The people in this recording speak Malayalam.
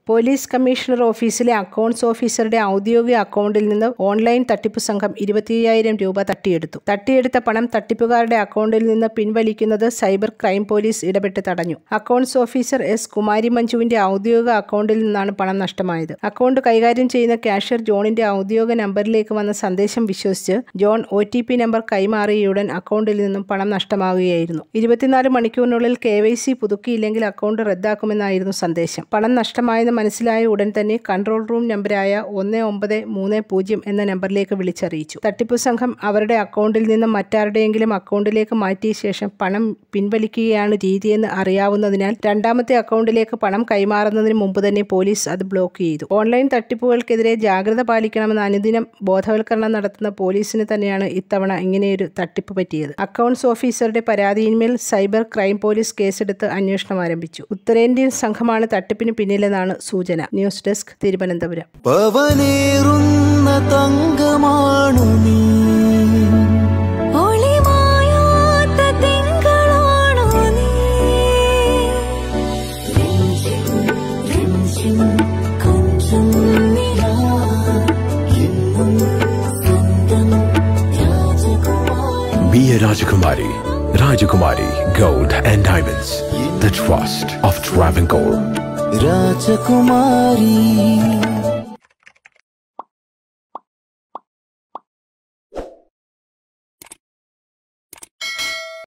പോലീസ് കമ്മീഷണർ ഓഫീസിലെ അക്കൗണ്ട്സ് ഓഫീസറുടെ ഔദ്യോഗിക അക്കൗണ്ടിൽ നിന്ന് ഓൺലൈൻ തട്ടിപ്പ് സംഘം 25,000 രൂപ തട്ടിയെടുത്തു. തട്ടിയെടുത്ത പണം തട്ടിപ്പുകാരുടെ അക്കൗണ്ടിൽ നിന്ന് പിൻവലിക്കുന്നത് സൈബർ ക്രൈം പോലീസ് ഇടപെട്ട് തടഞ്ഞു. അക്കൗണ്ട്സ് ഓഫീസർ എസ് കുമാരി മഞ്ജുവിന്റെ ഔദ്യോഗിക അക്കൗണ്ടിൽ നിന്നാണ് പണം നഷ്ടമായത്. അക്കൗണ്ട് കൈകാര്യം ചെയ്യുന്ന കാഷ്യർ ജോണിന്റെ ഔദ്യോഗിക നമ്പറിലേക്ക് വന്ന സന്ദേശം വിശ്വസിച്ച് ജോൺ OTP നമ്പർ കൈമാറിയുടൻ അക്കൗണ്ടിൽ നിന്നും പണം നഷ്ടമാകുകയായിരുന്നു. 24 മണിക്കൂറിനുള്ളിൽ KYC പുതുക്കിയില്ലെങ്കിൽ അക്കൗണ്ട് റദ്ദാക്കുമെന്നായിരുന്നു സന്ദേശം. പണം നഷ്ടമായെന്ന് മനസ്സിലായ ഉടൻ തന്നെ കൺട്രോൾ റൂം നമ്പരായ 1930 എന്ന നമ്പറിലേക്ക് വിളിച്ചറിയിച്ചു. തട്ടിപ്പു സംഘം അവരുടെ അക്കൗണ്ടിൽ നിന്ന് മറ്റാരുടെയെങ്കിലും അക്കൗണ്ടിലേക്ക് മാറ്റിയ ശേഷം പണം പിൻവലിക്കുകയാണ് രീതിയെന്ന് അറിയാവുന്നതിനാൽ രണ്ടാമത്തെ അക്കൗണ്ടിലേക്ക് പണം കൈമാറുന്നതിന് മുമ്പ് തന്നെ പോലീസ് അത് ബ്ലോക്ക് ചെയ്തു. ഓൺലൈൻ തട്ടിപ്പുകൾക്കെതിരെ ജാഗ്രത പാലിക്കണമെന്ന് അനുദിനം ബോധവൽക്കരണം നടത്തുന്ന പോലീസിന് തന്നെയാണ് ഇത്തവണ ഇങ്ങനെയൊരു തട്ടിപ്പ് പറ്റിയത്. അക്കൗണ്ട്സ് ഓഫീസറുടെ പരാതിയിന്മേൽ സൈബർ ക്രൈം പോലീസ് കേസെടുത്ത് അന്വേഷണം ആരംഭിച്ചു. ഉത്തരേന്ത്യൻ സംഘമാണ് തട്ടിപ്പിന് പിന്നിലെന്നാണ് സൂചന. News desk, Thiruvananthapuram. Be a Rajakumari. Rajakumari Gold and Diamonds. The trust of Travancore. Rajakumari.